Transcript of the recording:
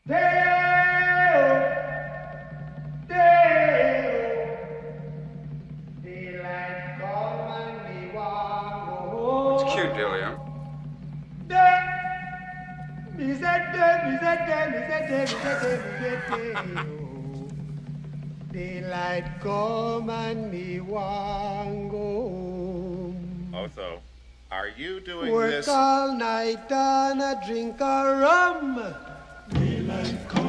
It's cute, Delia. Daylight come and me want go home. Oh, so are you doing Work this? all night and a drink a rum. Daylight come.